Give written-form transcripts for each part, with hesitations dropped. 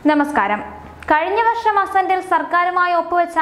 നമസ്കാരം. കഴിഞ്ഞ വർഷം അസന്റിൽ സർക്കാരുമായി ഒപ്പുവെച്ച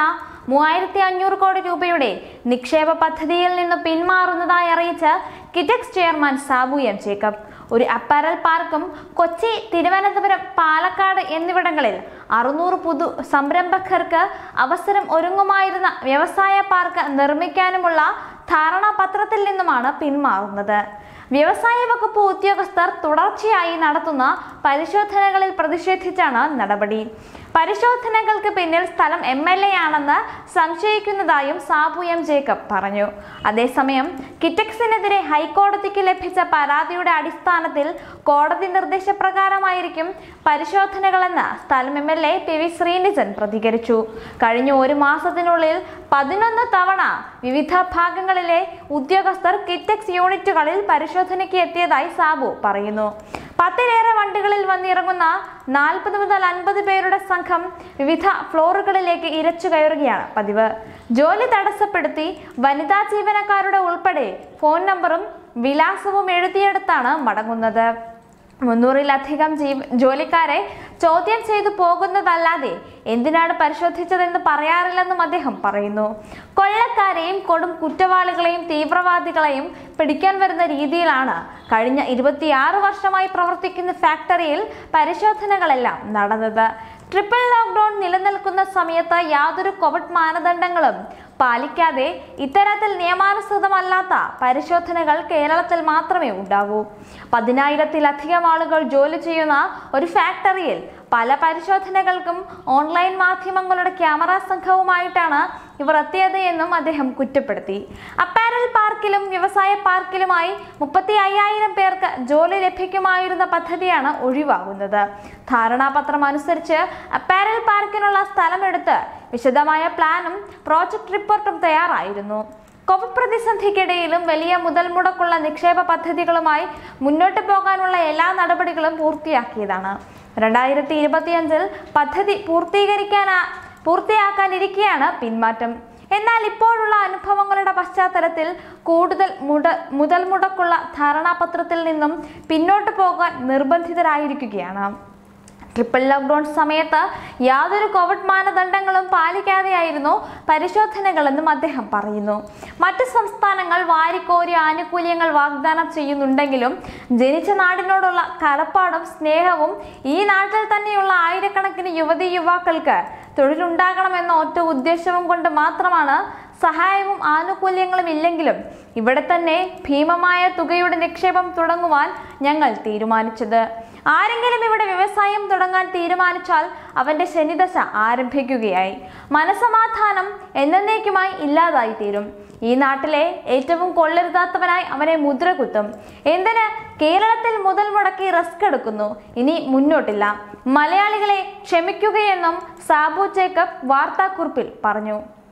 3500 കോടി രൂപയുടെ നിക്ഷേപ പദ്ധതിയിൽ നിന്ന് പിന്മാറുന്നതായി അറിയിച്ച Kitex chairman Sabu M Jacob apparel അപ്പാരൽ പാർക്കും കൊച്ചി, തിരുവനന്തപുരം, പാലക്കാട് എന്നിവിടങ്ങളിൽ 600 പുതു സംരംഭകർക്ക് അവസരം ഒരുങ്ങുമായിരുന്ന വ്യവസായ പാർക്ക് നിർമ്മിക്കാനുമുള്ള ധാരണാപത്രത്തിൽ നിന്നുമാണ് പിന്മാറുന്നത്. വ്യവസായ വകുപ്പ് ഉദ്യോഗസ്ഥർ തുടർച്ചയായി നടത്തുന്ന പരിശോധനകളിൽ പ്രതിഷേധിച്ചാണ് നടപടി. പരിശോധനകൾക്ക് പിന്നിൽ സ്ഥലം MLA ആണെന്ന് സംശയിക്കുന്നതായും സാബു എം ജേക്കബ് പറഞ്ഞു. അതേസമയം കിറ്റെക്സിനെതിരെ ഹൈക്കോടതിക്ക് ലഭിച്ച പരാതിയുടെ അടിസ്ഥാനത്തിൽ കോടതി നിർദ്ദേശപ്രകാരമായിരിക്കും പരിശോധനകളെന്ന് സ്ഥലം MLA PV ശ്രീനിജൻ പ്രതികരിച്ചു. കഴിഞ്ഞ ഒരു മാസത്തിനുള്ളിൽ 11 തവണ വിവിധ ഭാഗങ്ങളിലെ ഉദ്യോഗസ്ഥർ കിറ്റെക്സ് യൂണിറ്റുകളിൽ പരിശോധനയ്ക്ക് എത്തിയതായി സാബു പറയുന്നു. 10ലേറെ വണ്ടികളിൽ വന്നിറങ്ങുന്ന 40 മുതൽ 50 പേരുടെ സംഘം വിവിധ ഫ്ലോറുകളിലേക്ക് ഇരച്ചു കയറുകയാണ് പതിവ്. ജോലി തടസ്സപ്പെടുത്തി വനിതാ ജീവനക്കാരുടെ ഉൾപ്പെടെ ഫോൺ നമ്പറും വിലാസവും എഴുതിയെടുത്താണ് മടങ്ങുന്നത്. 300-ലധികം ജോലിക്കാരെ ചോദ്യം ചെയ്തു പോകുന്നതല്ലാതെ എന്തിനാണ് പരിശോധിച്ചതെന്ന് പറയാറില്ലെന്നും അദ്ദേഹം പറയുന്നു. കൊള്ളക്കാരെയും കൊടും കുറ്റവാളികളെയും തീവ്രവാദികളെയും പിടിക്കാൻ വരുന്ന രീതിയിലാണ് കഴിഞ്ഞ 26 വർഷമായി പ്രവർത്തിക്കുന്ന ഫാക്ടറിയിൽ പരിശോധനകളെല്ലാം നടന്നത്. ട്രിപ്പിൾ ലോക്ക്ഡൌൺ നിലനിൽക്കുന്ന സമയത്ത് യാതൊരു കോവിഡ് മാനദണ്ഡങ്ങളും പാലിക്കാതെ ഇത്തരത്തിൽ നിയമാനുസൃതമല്ലാത്ത പരിശോധനകൾ കേരളത്തിൽ മാത്രമേ ഉണ്ടാകൂ. 10,000-ലധികം ആളുകൾ ജോലി ചെയ്യുന്ന ഒരു ഫാക്ടറിയിൽ പല പരിശോധനകൾക്കും ഓൺലൈൻ മാധ്യമങ്ങളുടെ ക്യാമറ സംഘവുമായിട്ടാണ് ഇവർ എത്തിയത് എന്നും അദ്ദേഹം കുറ്റപ്പെടുത്തി. അപ്പാരൽ പാർക്കിലും വ്യവസായ പാർക്കിലുമായി 35,000 പേർക്ക് ജോലി ലഭിക്കുമായിരുന്ന പദ്ധതിയാണ് ഒഴിവാകുന്നത്. ധാരണാപത്രം അനുസരിച്ച് അപ്പാരൽ പാർക്കിനുള്ള സ്ഥലമെടുത്ത് വിശദമായ പ്ലാനും പ്രോജക്ട് റിപ്പോർട്ടും തയ്യാറായിരുന്നു. കോവിഡ് പ്രതിസന്ധിക്കിടയിലും വലിയ മുതൽ മുടക്കുള്ള നിക്ഷേപ പദ്ധതികളുമായി മുന്നോട്ട് പോകാനുള്ള എല്ലാ നടപടികളും പൂർത്തിയാക്കിയതാണ്. 2025-ൽ പദ്ധതി പൂർത്തിയാക്കാനിരിക്കെയാണ് പിന്മാറ്റം. എന്നാൽ ഇപ്പോഴുള്ള അനുഭവങ്ങളുടെ പശ്ചാത്തലത്തിൽ കൂടുതൽ മുതൽ മുടക്കുള്ള ധാരണാപത്രത്തിൽ നിന്നും പിന്നോട്ട് പോകാൻ നിർബന്ധിതരായിരിക്കുകയാണ്. ട്രിപ്പിൾ ലോക്ക്ഡൌൺ സമയത്ത് യാതൊരു കോവിഡ് മാനദണ്ഡങ്ങളും പാലിക്കാതെയായിരുന്നു പരിശോധനകളെന്നും അദ്ദേഹം പറയുന്നു. മറ്റ് സംസ്ഥാനങ്ങൾ വാരിക്കോരി ആനുകൂല്യങ്ങൾ വാഗ്ദാനം ചെയ്യുന്നുണ്ടെങ്കിലും ജനിച്ച നാടിനോടുള്ള കടപ്പാടും സ്നേഹവും ഈ നാട്ടിൽ തന്നെയുള്ള ആയിരക്കണക്കിന് യുവതീ യുവാക്കൾക്ക് തൊഴിലുണ്ടാകണമെന്ന ഒറ്റ ഉദ്ദേശവും കൊണ്ട് മാത്രമാണ് സഹായവും ആനുകൂല്യങ്ങളും ഇല്ലെങ്കിലും ഇവിടെ തന്നെ ഭീമമായ തുകയുടെ നിക്ഷേപം തുടങ്ങുവാൻ ഞങ്ങൾ തീരുമാനിച്ചത്. ആരെങ്കിലും ഇവിടെ വ്യവസായം തുടങ്ങാൻ തീരുമാനിച്ചാൽ അവന്റെ ശനിദശ ആരംഭിക്കുകയായി. മനസമാധാനം എന്നേക്കുമായി ഇല്ലാതായി തീരും. ഈ നാട്ടിലെ ഏറ്റവും കൊള്ളരുതാത്തവനായി അവനെ മുദ്ര കുത്തും. എന്തിന് കേരളത്തിൽ മുതൽ മുടക്കി റിസ്ക് എടുക്കുന്നു? ഇനി മുന്നോട്ടില്ല. മലയാളികളെ ക്ഷമിക്കുകയെന്നും സാബു ജേക്കബ് വാർത്താക്കുറിപ്പിൽ പറഞ്ഞു.